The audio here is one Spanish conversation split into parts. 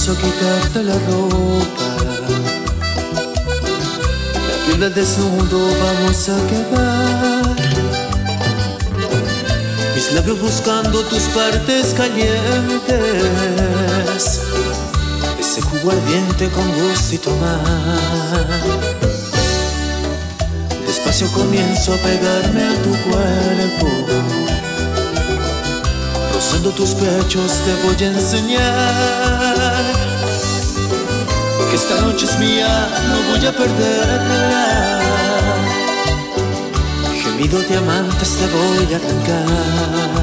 comienzo a quitarte la ropa, la piel del desnudo vamos a quedar. Mis labios buscando tus partes calientes, ese jugo ardiente con gusto y tomar. Despacio comienzo a pegarme a tu cuerpo, rozando tus pechos te voy a enseñar que esta noche es mía, no voy a perderla. Gemido diamantes te voy a arrancar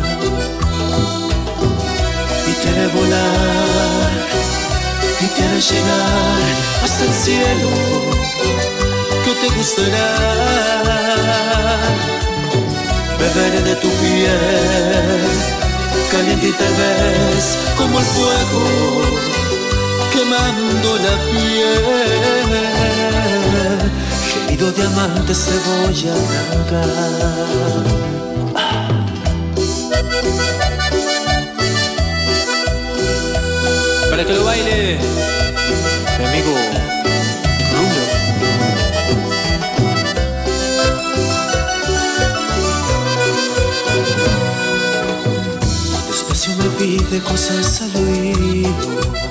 y te haré volar y te haré llegar hasta el cielo que te gustará. Beberé de tu piel caliente y tal vez como el fuego quemando la piel. Gemido diamantes te voy a arrancar. Para que lo baile mi amigo Rulo. Despacio me pide cosas al oído,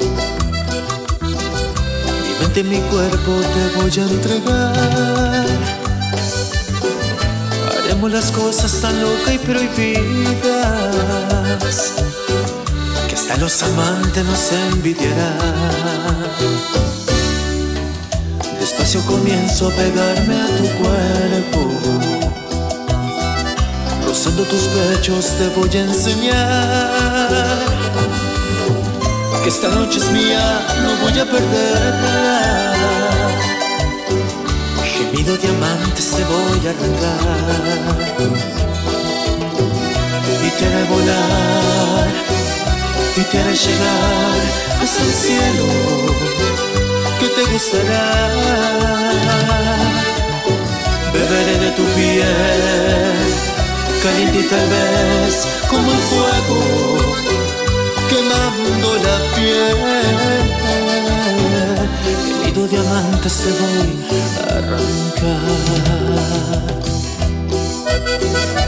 mi mente y mi cuerpo te voy a entregar. Haremos las cosas tan locas y prohibidas que hasta los amantes nos envidiarán. Despacio comienzo a pegarme a tu cuerpo, rozando tus pechos te voy a enseñar que esta noche es mía, no voy a perderla. Gemido diamantes te voy a arrancar y te haré volar y te haré llegar hasta el cielo que te gustará. Beberé de tu piel caliente y tal vez como el fuego quemando la piel. Gemido diamantes te voy a arrancar.